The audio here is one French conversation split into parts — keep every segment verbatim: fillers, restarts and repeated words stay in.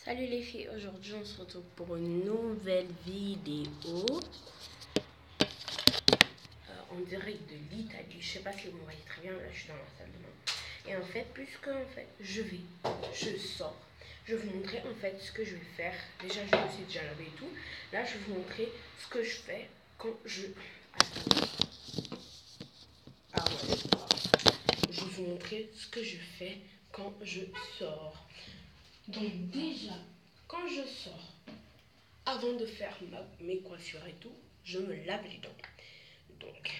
Salut les filles, aujourd'hui on se retrouve pour une nouvelle vidéo euh, en direct de l'Italie. Je sais pas si vous me voyez très bien, là je suis dans la salle de bain. Et en fait, puisque en fait je vais, je sors, je vais vous montrer en fait ce que je vais faire. Déjà je me suis déjà lavé et tout. Là je vais vous montrer ce que je fais quand je... Ah ouais, je vais vous montrer ce que je fais quand je sors. Donc déjà, quand je sors, avant de faire ma, mes coiffures et tout, je me lave les dents. Donc,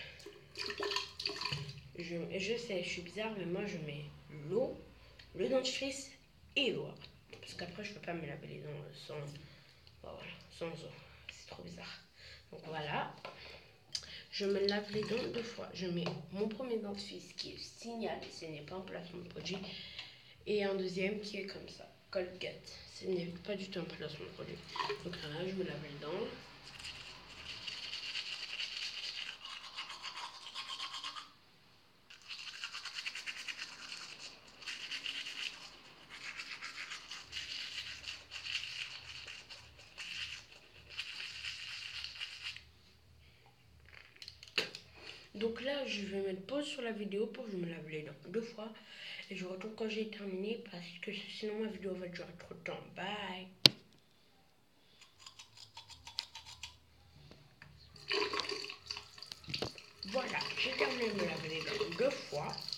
je, je sais, je suis bizarre, mais moi je mets l'eau, le dentifrice et l'eau. Parce qu'après, je peux pas me laver les dents sans, voilà, sans eau. C'est trop bizarre. Donc voilà, je me lave les dents deux fois. Je mets mon premier dentifrice qui est Signal, ce n'est pas un placement de produit. Et un deuxième qui est comme ça, Colgate. Ce n'est pas du tout un placement de produit. Donc là, je me lave les dents. Donc là, je vais mettre pause sur la vidéo pour que je me lave les dents deux fois. Et je retourne quand j'ai terminé parce que sinon ma vidéo va durer trop de temps. Bye. Voilà, j'ai terminé de me laver les dents deux fois.